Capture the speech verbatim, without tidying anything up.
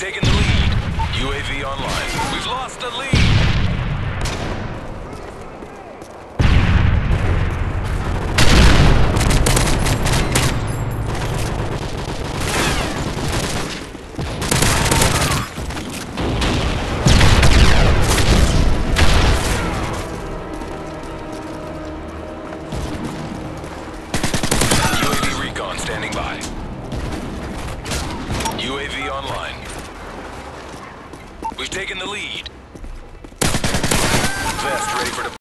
taken the lead. U A V online. We've lost the lead. Standing by. U A V online. We've taken the lead. Vest ready for deployment.